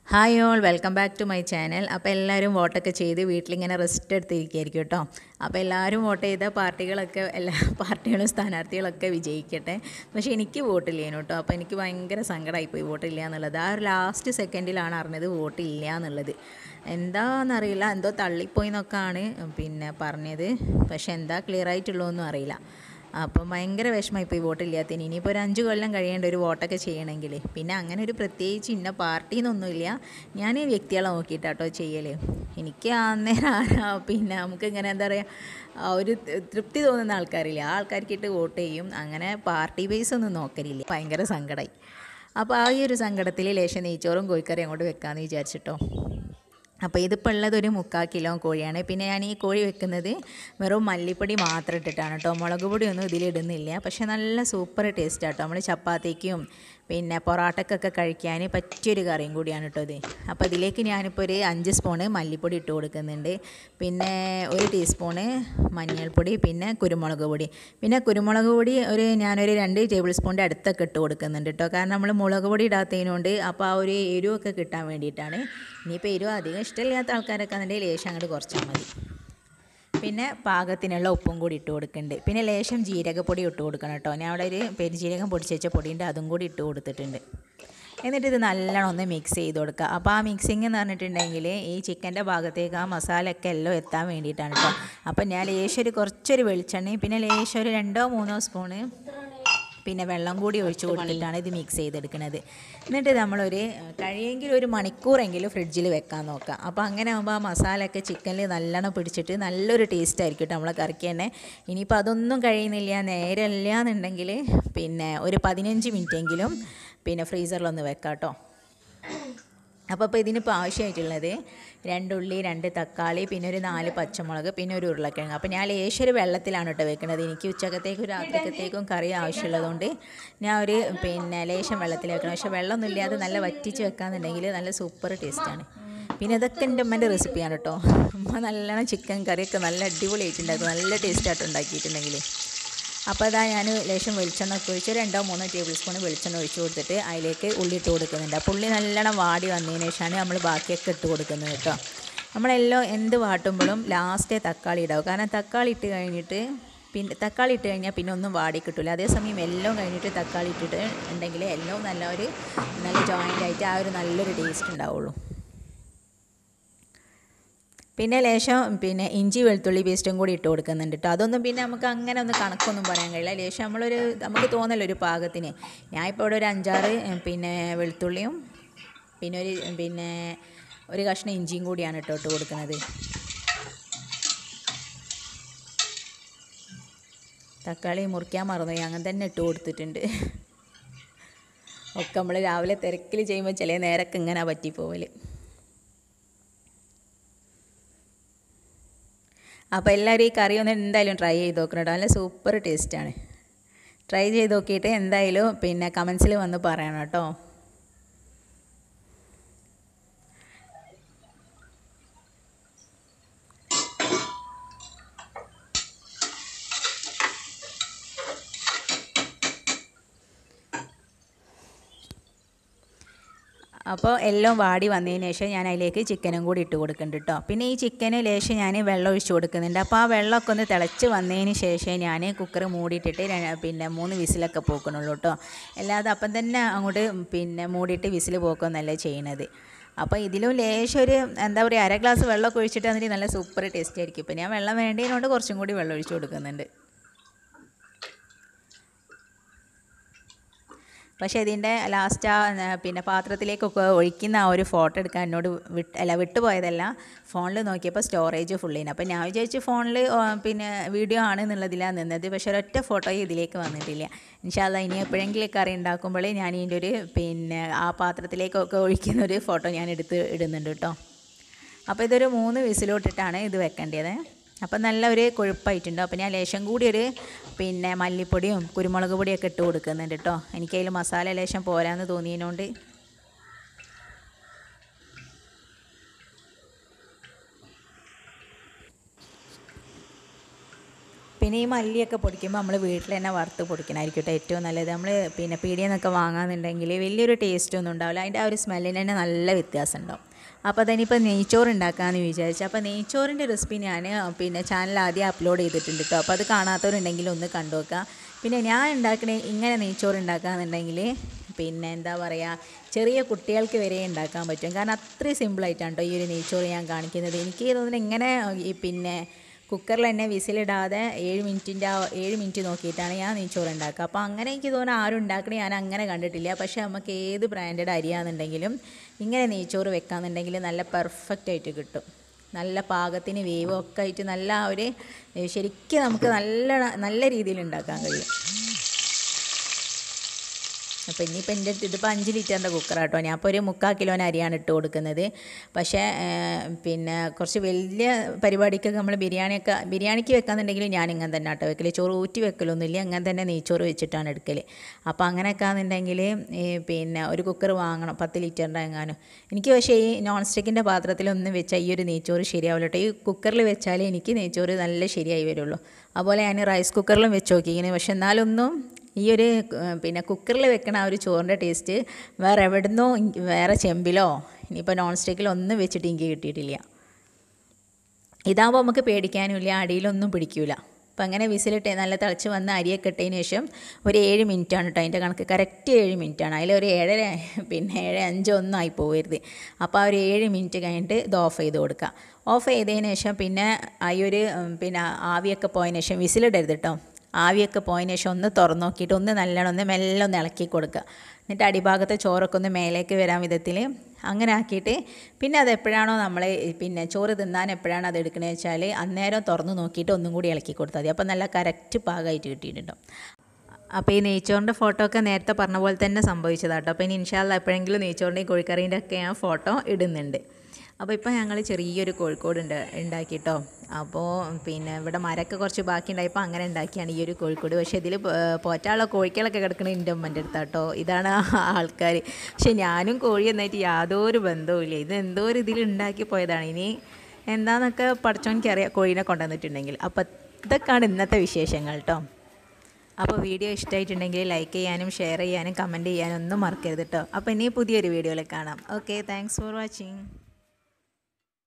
Hi all welcome back to my channel. അപ്പോൾ എല്ലാവരും വോട്ടൊക്കെ ചെയ്ത് വീട്ടിലിങ്ങനെ റെസ്റ്റ് എടുത്തിരിക്കുകയായിരിക്കും കേട്ടോ. അപ്പോൾ എല്ലാവരും വോട്ട് ചെയ്ത പാർട്ടികളൊക്കെ എല്ലാ പാർട്ടികളും സ്ഥാനാർത്ഥികളൊക്കെ വിജയിക്കട്ടെ. പക്ഷേ എനിക്ക് വോട്ടില്ലേനു കേട്ടോ. അപ്പോൾ എനിക്ക് ഭയങ്കര സങ്കടമായിപ്പോയി വോട്ടില്ല എന്നുള്ളത്. ആ ഒരു ലാസ്റ്റ് സെക്കൻഡിലാണ് അറിഞ്ഞത് വോട്ടില്ല എന്നുള്ളത്. എന്താണെന്നറിയില്ല, എന്തോ തള്ളിപ്പോയി എന്നൊക്കെയാണ് പറഞ്ഞത്. പക്ഷേ എന്താ ക്ലിയർ ആയിട്ടുള്ളതൊന്നും അറിയില്ല. അപ്പം ഭയങ്കര വിഷമമായിപ്പോയി വോട്ടില്ലാത്തതിന്. ഇനിയിപ്പോൾ ഒരു 5 കൊല്ലം കഴിയേണ്ട ഒരു വോട്ടൊക്കെ ചെയ്യണമെങ്കിൽ. പിന്നെ അങ്ങനെ ഒരു പ്രത്യേകിച്ച് ഇന്ന പാർട്ടിന്നൊന്നുമില്ല. ഞാൻ ഈ വ്യക്തികളെ നോക്കിയിട്ടാട്ടോ ചെയ്യൽ. എനിക്ക് അന്നേരം നമുക്ക് ഇങ്ങനെ എന്താ പറയുക, ഒരു തൃപ്തി തോന്നുന്ന ആൾക്കാരില്ല, ആ ആൾക്കാർക്കിട്ട് വോട്ട് ചെയ്യും. അങ്ങനെ പാർട്ടി ബേസ് ഒന്നും നോക്കലില്ല. ഭയങ്കര സങ്കടമായി. അപ്പോൾ ആ ഈ ഒരു സങ്കടത്തിൽ ലേശം നെയ്ച്ചോറും കോഴിക്കറിയും അങ്ങോട്ട് വെക്കാമെന്ന് വിചാരിച്ചിട്ടോ. അപ്പോൾ ഇതിപ്പോൾ ഉള്ളത് ഒരു 3/4 കിലോ കോഴിയാണ്. പിന്നെ ഞാൻ ഈ കോഴി വെക്കുന്നത് വെറും മല്ലിപ്പൊടി മാത്രം ഇട്ടിട്ടാണ് കേട്ടോ. മുളക് പൊടിയൊന്നും ഇതിലിടുന്നില്ല. പക്ഷേ നല്ല സൂപ്പർ ടേസ്റ്റ് ആട്ടോ. നമ്മൾ ചപ്പാത്തിക്കും പിന്നെ പൊറാട്ടക്കൊക്കെ കഴിക്കാൻ പറ്റിയൊരു കറിയും കൂടിയാണ് കേട്ടോ ഇത്. അപ്പോൾ ഇതിലേക്ക് ഞാനിപ്പോൾ ഒരു 5 സ്പൂണ് മല്ലിപ്പൊടി ഇട്ട് കൊടുക്കുന്നുണ്ട്. പിന്നെ 1 ടീസ്പൂണ് മഞ്ഞൾപ്പൊടി, പിന്നെ കുരുമുളക് പൊടി. പിന്നെ കുരുമുളക് പൊടി ഞാനൊരു 2 ടേബിൾ സ്പൂണിൻ്റെ അടുത്തൊക്കെ ഇട്ട് കൊടുക്കുന്നുണ്ട് കേട്ടോ. കാരണം നമ്മൾ മുളക് പൊടി ഇടാത്തതിനോണ്ട് അപ്പോൾ ആ ഒരു എരിവൊക്കെ കിട്ടാൻ വേണ്ടിയിട്ടാണ്. ഇനിയിപ്പോൾ എരിവ് അധികം ഇഷ്ടമില്ലാത്ത ആൾക്കാരൊക്കെ അതിൻ്റെ ലേശം അങ്ങോട്ട് കുറച്ചാൽ മതി. പിന്നെ പാകത്തിനുള്ള ഉപ്പും കൂടി ഇട്ട് കൊടുക്കുന്നുണ്ട്. പിന്നെ ലേശം ജീരകപ്പൊടി ഇട്ട് കൊടുക്കണം കേട്ടോ. ഞാൻ അവിടെ ഒരു പെരുംജീരകം പൊടിച്ച് വെച്ച പൊടിയുണ്ട്, അതും കൂടി ഇട്ട് കൊടുത്തിട്ടുണ്ട്. എന്നിട്ട് ഇത് നല്ലോണം ഒന്ന് മിക്സ് ചെയ്ത് കൊടുക്കുക. അപ്പോൾ ആ മിക്സിങ് എന്ന് പറഞ്ഞിട്ടുണ്ടെങ്കിൽ ഈ ചിക്കൻ്റെ ഭാഗത്തേക്ക് ആ മസാലയൊക്കെ എല്ലാം എത്താൻ വേണ്ടിയിട്ടാണ് കേട്ടോ. അപ്പോൾ ഞാൻ ലേശം കുറച്ചൊരു വെളിച്ചെണ്ണയും പിന്നെ ലേശം ഒരു 2-3 സ്പൂണ് പിന്നെ വെള്ളം കൂടി ഒഴിച്ച് കൊടുത്തിട്ടാണ് ഇത് മിക്സ് ചെയ്തെടുക്കുന്നത്. എന്നിട്ട് നമ്മളൊരു കഴിയെങ്കിൽ 1 മണിക്കൂറെങ്കിലും ഫ്രിഡ്ജിൽ വെക്കാൻ നോക്കാം. അപ്പോൾ അങ്ങനെ ആകുമ്പോൾ ആ മസാലയൊക്കെ ചിക്കനിൽ നല്ലോണം പിടിച്ചിട്ട് നല്ലൊരു ടേസ്റ്റ് ആയിരിക്കും കേട്ടോ നമ്മളെ കറിക്ക് തന്നെ. ഇനിയിപ്പോൾ അതൊന്നും കഴിയുന്നില്ല, നേരമില്ല എന്നുണ്ടെങ്കിൽ ഒരു 15 മിനിറ്റെങ്കിലും ഫ്രീസറിലൊന്ന് വെക്കാം കേട്ടോ. അപ്പോൾ ഇതിനിപ്പോൾ ആവശ്യമായിട്ടുള്ളത് 2 ഉള്ളി, 2 തക്കാളി, പിന്നെ ഒരു 4 പച്ചമുളക്, പിന്നെ ഒരു ഉരുളക്കിഴങ്ങ്. അപ്പോൾ ഞാൻ ലേശം വെള്ളത്തിലാണ് കേട്ടോ വെക്കുന്നത്. എനിക്ക് ഉച്ചക്കത്തേക്കും രാത്രിക്കത്തേക്കും കറി ആവശ്യമുള്ളതുകൊണ്ട് ഞാൻ ഒരു ലേശം വെള്ളത്തിൽ വെക്കണം. പക്ഷേ വെള്ളമൊന്നും ഇല്ലാതെ നല്ല വറ്റിച്ച് വെക്കാന്നുണ്ടെങ്കിൽ നല്ല സൂപ്പർ ടേസ്റ്റാണ്. പിന്നെ ഇതൊക്കെ എൻ്റെ അമ്മേൻ്റെ റെസിപ്പിയാണ് കേട്ടോ. അമ്മ നല്ലോണം ചിക്കൻ കറിയൊക്കെ നല്ല അടിപൊളിയായിട്ടുണ്ടാക്കും, നല്ല ടേസ്റ്റായിട്ട് ഉണ്ടാക്കിയിട്ടുണ്ടെങ്കിൽ. അപ്പോൾ അതാ ഞാൻ ലേശം വെളിച്ചെണ്ണ ഒക്കെ ഒഴിച്ച് 2-3 ടേബിൾ സ്പൂൺ വെളിച്ചെണ്ണ ഒഴിച്ച് കൊടുത്തിട്ട് അതിലേക്ക് ഉള്ളി ഇട്ട് കൊടുക്കുന്നുണ്ട്. അപ്പോൾ ഉള്ളി നല്ലോണം വാടി വന്നതിന് ശേഷമാണ് നമ്മൾ ബാക്കിയൊക്കെ ഇട്ട് കൊടുക്കുന്നത് കേട്ടോ. നമ്മളെല്ലാം എന്ത് വാട്ടുമ്പോഴും ലാസ്റ്റേ തക്കാളി ഇടാവും. കാരണം തക്കാളി ഇട്ട് കഴിഞ്ഞിട്ട് തക്കാളി ഇട്ട് കഴിഞ്ഞാൽ പിന്നെ ഒന്നും വാടി കിട്ടില്ല. അതേസമയം എല്ലാം കഴിഞ്ഞിട്ട് തക്കാളി ഇട്ടിട്ട് ഉണ്ടെങ്കിൽ എല്ലാം നല്ല ജോയിൻ്റ് ആയിട്ട് ആ ഒരു നല്ലൊരു ടേസ്റ്റ് ഉണ്ടാവുള്ളൂ. പിന്നെ ലേശം ഇഞ്ചി വെളുത്തുള്ളി പേസ്റ്റും കൂടി ഇട്ട് കൊടുക്കുന്നുണ്ട് കേട്ടോ. അതൊന്നും നമുക്ക് അങ്ങനെ ഒന്ന് കണക്കൊന്നും പറയാൻ കഴിയില്ല. ലേശം നമുക്ക് തോന്നല്ലോ ഒരു പാകത്തിന്. ഞാൻ ഇപ്പോൾ ഇവിടെ ഒരു 5-6 വെളുത്തുള്ളിയും പിന്നെ ഒരു കഷ്ണം ഇഞ്ചിയും കൂടിയാണ് ഇട്ട് കൊടുക്കുന്നത്. തക്കാളി മുറിക്കാൻ മറന്നുപോയി, അങ്ങനെ തന്നെ ഇട്ട് കൊടുത്തിട്ടുണ്ട്. ഒക്കെ നമ്മൾ രാവിലെ തിരക്കിൽ ചെയ്യുമ്പോൾ ചില നേരമൊക്കെ ഇങ്ങനെ പറ്റിപ്പോവൽ. അപ്പോൾ എല്ലാവരും ഈ കറി ഒന്ന് എന്തായാലും ട്രൈ ചെയ്ത് നോക്കണം കേട്ടോ. നല്ല സൂപ്പർ ടേസ്റ്റാണ്. ട്രൈ ചെയ്ത് നോക്കിയിട്ട് എന്തായാലും കമൻസിൽ വന്ന് പറയണം കേട്ടോ. അപ്പോൾ എല്ലാം വാടി വന്നതിന് ശേഷം ഞാൻ അതിലേക്ക് ചിക്കനും കൂടി ഇട്ട് കൊടുക്കുന്നുണ്ട് കേട്ടോ. പിന്നെ ഈ ചിക്കന് ലേശം ഞാൻ വെള്ളം ഒഴിച്ച് കൊടുക്കുന്നുണ്ട്. അപ്പോൾ ആ വെള്ളമൊക്കെ ഒന്ന് തിളച്ച് വന്നതിന് ശേഷം ഞാൻ കുക്കർ മൂടിയിട്ടിട്ട് 3 വിസിലൊക്കെ പോക്കണുള്ളൂ കേട്ടോ. അല്ലാതെ അപ്പം തന്നെ അങ്ങോട്ട് മൂടിയിട്ട് വിസിൽ പോക്കൊന്നല്ല ചെയ്യണത്. അപ്പോൾ ഇതിലും ലേശം ഒരു എന്താ പറയുക 1/2 ഗ്ലാസ് വെള്ളമൊക്കെ ഒഴിച്ചിട്ട് അതിന് നല്ല സൂപ്പർ ടേസ്റ്റ് ആയിരിക്കും. ഇപ്പോൾ ഞാൻ വെള്ളം വേണ്ടതിനോണ്ട് കുറച്ചും കൂടി വെള്ളം ഒഴിച്ച് കൊടുക്കുന്നുണ്ട്. പക്ഷേ ഇതിൻ്റെ ലാസ്റ്റ് പാത്രത്തിലേക്കൊക്കെ ഒഴിക്കുന്ന ആ ഒരു ഫോട്ടോ എടുക്കാൻ എന്നോട് വിട്ടുപോയതല്ല. ഫോണിൽ നോക്കിയപ്പോൾ സ്റ്റോറേജ് ഫുള്ളിന്. അപ്പോൾ ഞാൻ വിചാരിച്ചു ഫോണിൽ വീഡിയോ ആണെന്നുള്ളതിലാണ് നിന്നത്. പക്ഷേ ഒരൊറ്റ ഫോട്ടോയും ഇതിലേക്ക് വന്നിട്ടില്ല. ഇൻഷാ അല്ലാഹ് ഇനി എപ്പോഴെങ്കിലും കറി ഉണ്ടാക്കുമ്പോൾ ഞാൻ ഇതിൻ്റെ ഒരു ആ പാത്രത്തിലേക്കൊക്കെ ഒഴിക്കുന്ന ഒരു ഫോട്ടോ ഞാൻ ഇടുന്നുണ്ട് കേട്ടോ. അപ്പോൾ ഇതൊരു 3 വിസിലോട്ടിട്ടാണ് ഇത് വെക്കേണ്ടത്. അപ്പം നല്ല ഒരു കൊഴുപ്പായിട്ടുണ്ട്. അപ്പോൾ ഞാൻ ലേശം കൂടി ഒരു മല്ലിപ്പൊടിയും കുരുമുളക് പൊടിയൊക്കെ ഇട്ട് കൊടുക്കുന്നുണ്ട് കേട്ടോ. എനിക്കതിൽ മസാല ലേശം പോരാന്ന് തോന്നിയതിനോണ്ട്. പിന്നെ ഈ മല്ലിയൊക്കെ പൊടിക്കുമ്പോൾ നമ്മൾ വീട്ടിൽ തന്നെ വറുത്ത് പൊടിക്കണമായിരിക്കും കേട്ടോ ഏറ്റവും നല്ലത്. നമ്മൾ പിന്നെ പീടികയിൽ നിന്നൊക്കെ വാങ്ങാമെന്നുണ്ടെങ്കിൽ വലിയൊരു ടേസ്റ്റൊന്നും ഉണ്ടാവില്ല, അതിൻ്റെ ആ ഒരു സ്മെല്ലിന് തന്നെ നല്ല വ്യത്യാസം ഉണ്ടാവും. അപ്പോൾ അതിനിപ്പോൾ നെയ്ച്ചോറ് ഉണ്ടാക്കാമെന്ന് വിചാരിച്ചു. അപ്പോൾ നെയ്ച്ചോറിൻ്റെ റെസിപ്പി ഞാൻ പിന്നെ ചാനൽ ആദ്യം അപ്ലോഡ് ചെയ്തിട്ടുണ്ട് കേട്ടോ. അപ്പോൾ അത് കാണാത്തവരുണ്ടെങ്കിൽ ഒന്ന് കണ്ടു നോക്കുക. പിന്നെ ഞാൻ ഉണ്ടാക്കണേ ഇങ്ങനെ നെയ്ച്ചോറ് ഉണ്ടാക്കുകയെന്നുണ്ടെങ്കിൽ പിന്നെ എന്താ പറയുക, ചെറിയ കുട്ടികൾക്ക് വരെ ഉണ്ടാക്കാൻ പറ്റും. കാരണം അത്രയും സിമ്പിളായിട്ടാണ് കേട്ടോ ഈ ഒരു നെയ്ച്ചോറ് ഞാൻ കാണിക്കുന്നത്. എനിക്ക് തോന്നുന്നത് ഇങ്ങനെ ഈ പിന്നെ കുക്കറിൽ തന്നെ വിസിലിടാതെ 7 മിനിറ്റ് നോക്കിയിട്ടാണ് ഞാൻ നെയ്ച്ചോറ് ഉണ്ടാക്കുക. അപ്പോൾ അങ്ങനെ എനിക്ക് തോന്നുന്നു ആരും ഉണ്ടാക്കണേ ഞാൻ അങ്ങനെ കണ്ടിട്ടില്ല. പക്ഷേ നമുക്ക് ഏത് ബ്രാൻഡഡ് അരിയാണെന്നുണ്ടെങ്കിലും ഇങ്ങനെ നെയ്ച്ചോറ് വെക്കാമെന്നുണ്ടെങ്കിൽ നല്ല പെർഫെക്റ്റ് ആയിട്ട് കിട്ടും. നല്ല പാകത്തിന് വേവും ഒക്കെ ആയിട്ട് നല്ല ഒരു ശരിക്കും നമുക്ക് നല്ല രീതിയിൽ ഉണ്ടാക്കാൻ കഴിയും. അപ്പോൾ ഇനിയിപ്പോൾ എൻ്റെ അടുത്ത് ഇതിപ്പോൾ 5 ലിറ്ററിൻ്റെ കുക്കറാട്ടോ. ഞാൻ ഇപ്പോൾ ഒരു 3/4 കിലോന് അരിയാണ് ഇട്ട് കൊടുക്കുന്നത്. പക്ഷേ പിന്നെ കുറച്ച് വലിയ പരിപാടിക്കൊക്കെ നമ്മൾ ബിരിയാണിക്ക് വെക്കാന്നുണ്ടെങ്കിലും ഞാൻ ഇങ്ങനെ തന്നെ ആട്ടോ വെക്കൽ. ചോറ് ഊറ്റി വെക്കലൊന്നുമില്ല, അങ്ങനെ തന്നെ നെയ്ച്ചോറ് വെച്ചിട്ടാണ് എടുക്കൽ. അപ്പോൾ അങ്ങനെയൊക്കെ ആണെന്നുണ്ടെങ്കിൽ പിന്നെ ഒരു കുക്കർ വാങ്ങണം 10 ലിറ്ററിൻ്റെ എങ്ങാനും. എനിക്ക് പക്ഷേ ഈ നോൺ സ്റ്റിക്കിൻ്റെ പാത്രത്തിലൊന്നും വെച്ചാൽ ഈ ഒരു നെയ്ച്ചോറ് ശരിയാവില്ല കേട്ടോ. ഈ കുക്കറിൽ വെച്ചാലേ എനിക്ക് നെയ്ച്ചോറ് നല്ല ശരിയായി വരുള്ളൂ. അതുപോലെ ഞാൻ റൈസ് കുക്കറിലും വെച്ച് നോക്കിയിരിക്കുന്നത്, പക്ഷെ എന്നാലൊന്നും ഈ ഒരു പിന്നെ കുക്കറിൽ വെക്കണ ആ ഒരു ചോറിൻ്റെ ടേസ്റ്റ് വേറെ എവിടുന്നോ, വേറെ ചെമ്പിലോ ഇനിയിപ്പോൾ നോൺ സ്റ്റിക്കിലോ ഒന്നും വെച്ചിട്ട് എനിക്ക് കിട്ടിയിട്ടില്ല. ഇതാകുമ്പോൾ നമുക്ക് പേടിക്കാനുമില്ല, അടിയിലൊന്നും പിടിക്കില്ല. അപ്പോൾ അങ്ങനെ വിസിലിട്ട് നല്ല തിളച്ച് വന്ന് അരിയൊക്കെ ഇട്ടതിന് ശേഷം ഒരു 7 മിനിറ്റാണ് കേട്ടോ അതിൻ്റെ കണക്ക്. കറക്റ്റ് 7 മിനിറ്റാണ്. അതിലൊരു 7 പിന്നെ 7:05 ഒന്നും ആയി പോകരുത്. അപ്പോൾ ആ ഒരു 7 മിനിറ്റ് കഴിഞ്ഞിട്ട് ഇത് ഓഫ് ചെയ്ത് കൊടുക്കുക. ഓഫ് ചെയ്തതിന് ശേഷം പിന്നെ ആ ഒരു പിന്നെ ആവിയൊക്കെ പോയതിന് ശേഷം വിസിലിടരുത് കേട്ടോ. ആവിയൊക്കെ പോയതിന് ശേഷം ഒന്ന് തുറന്ന് നോക്കിയിട്ട് മെല്ലെ ഒന്ന് ഇളക്കി കൊടുക്കുക. എന്നിട്ട് അടിഭാഗത്തെ ചോറൊക്കെ ഒന്ന് മേലേക്ക് വരാൻ വിധത്തിൽ അങ്ങനെ ആക്കിയിട്ട് പിന്നെ അത് എപ്പോഴാണോ നമ്മൾ പിന്നെ ചോറ് തിന്നാൻ എപ്പോഴാണ് അത് എടുക്കണമെന്ന് വെച്ചാൽ അന്നേരം തുറന്ന് നോക്കിയിട്ട് ഒന്നും കൂടി ഇളക്കി കൊടുത്താൽ മതി. അപ്പോൾ നല്ല കറക്റ്റ് പാകമായിട്ട് കിട്ടിയിട്ടുണ്ടാവും. അപ്പോൾ ഈ നെയ്ച്ചോറിൻ്റെ ഫോട്ടോ ഒക്കെ നേരത്തെ പറഞ്ഞ പോലെ തന്നെ സംഭവിച്ചതാട്ടോ. അപ്പോൾ ഇനി ഇൻഷാ അല്ലാഹ് എപ്പോഴെങ്കിലും നെയ്ച്ചോറിൻ്റെയും കോഴിക്കറീൻ്റെ ഒക്കെ ഞാൻ ഫോട്ടോ ഇടുന്നുണ്ട്. അപ്പോൾ ഇപ്പോൾ ഞങ്ങൾ ചെറിയൊരു കോഴിക്കോട് ഉണ്ടാക്കിട്ടോ. അപ്പോൾ പിന്നെ ഇവിടെ മരമൊക്കെ കുറച്ച് ബാക്കി ഉണ്ടായപ്പോൾ അങ്ങനെ ഉണ്ടാക്കിയാണ് ഈ ഒരു കോഴിക്കോട്. പക്ഷേ ഇതിൽ പോറ്റാനുള്ള കോഴികളൊക്കെ കിടക്കുന്നത് എൻ്റെ ഉമ്മൻ്റെ അടുത്താട്ടോ. ഇതാണ് ആൾക്കാർ. പക്ഷേ ഞാനും കോഴി എന്നായിട്ട് യാതൊരു ബന്ധവുമില്ല. ഇത് എന്തോ ഒരു ഇതിൽ ഉണ്ടാക്കി പോയതാണ്. ഇനി എന്താണെന്നൊക്കെ പഠിച്ചോനിക്കറിയാം കോഴീനെ കൊണ്ടുവന്നിട്ടുണ്ടെങ്കിൽ. അപ്പോൾ ഇതൊക്കെയാണ് ഇന്നത്തെ വിശേഷങ്ങൾ കേട്ടോ. അപ്പോൾ വീഡിയോ ഇഷ്ടമായിട്ടുണ്ടെങ്കിൽ ലൈക്ക് ചെയ്യാനും ഷെയർ ചെയ്യാനും കമൻറ്റ് ചെയ്യാനും ഒന്നും മറക്കരുത് കേട്ടോ. അപ്പോൾ ഇനി പുതിയൊരു വീഡിയോയിൽ കാണാം. Okay, thanks for watching.